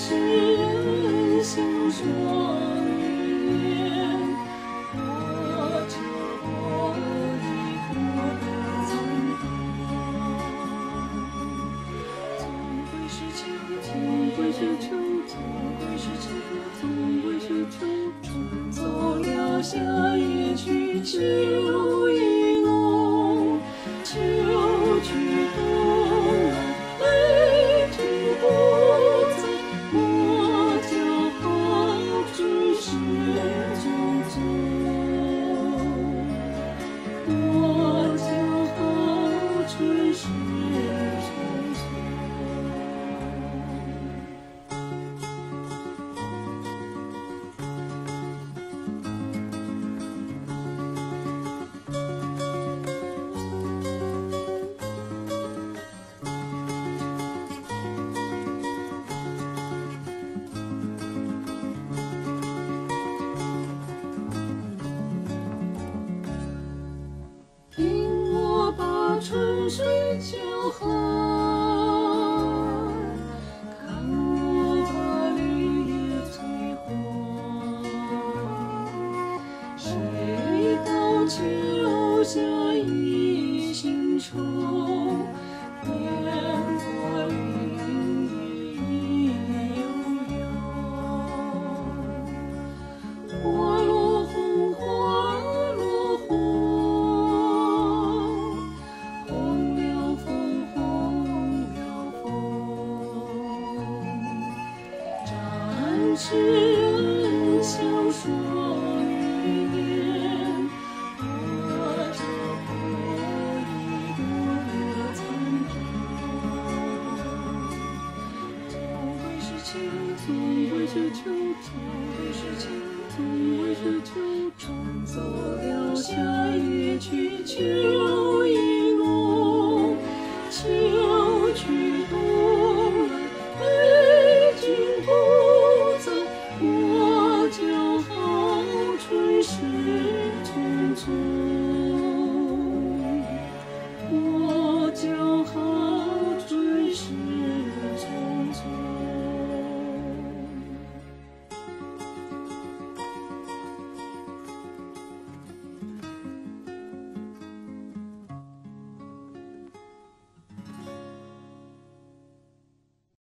世人心双眼，我这过一过的苍凉。总归是秋天，总归是秋，总归是秋，总归是秋。春走了，夏也去，秋意浓。秋去冬来，悲啼不再。我叫好春是九九，我叫好春是九九。听我把春水叫喊，看我把绿叶催黄。谁道秋夏一心愁，烟波林雨亦悠扬。花落红，花落红，红了枫，红了枫。展翅人笑双眼，我这过一过的苍凉。总归是秋，总归是秋，总归是秋，总归是秋。春走了，夏也去，秋意